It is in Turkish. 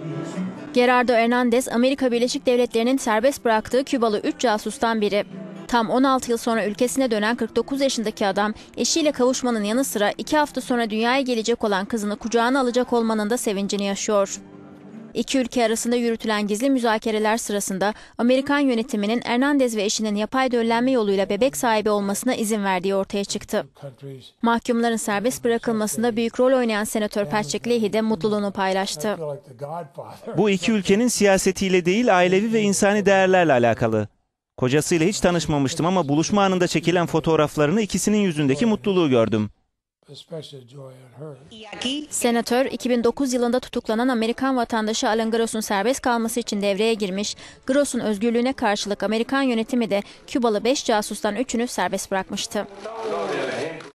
Gerardo Hernandez, Amerika Birleşik Devletleri'nin serbest bıraktığı Kübalı 3 casustan biri. Tam 16 yıl sonra ülkesine dönen 49 yaşındaki adam, eşiyle kavuşmanın yanı sıra 2 hafta sonra dünyaya gelecek olan kızını kucağına alacak olmanın da sevincini yaşıyor. İki ülke arasında yürütülen gizli müzakereler sırasında Amerikan yönetiminin Hernandez ve eşinin yapay döllenme yoluyla bebek sahibi olmasına izin verdiği ortaya çıktı. Mahkumların serbest bırakılmasında büyük rol oynayan Senatör Patrick Leahy de mutluluğunu paylaştı. Bu iki ülkenin siyasetiyle değil, ailevi ve insani değerlerle alakalı. Kocasıyla hiç tanışmamıştım ama buluşma anında çekilen fotoğraflarını ikisinin yüzündeki mutluluğu gördüm. Senatör, 2009 yılında tutuklanan Amerikan vatandaşı Alan Gross'un serbest kalması için devreye girmiş. Gross'un özgürlüğüne karşılık Amerikan yönetimi de Kübalı 5 casustan 3'ünü serbest bırakmıştı.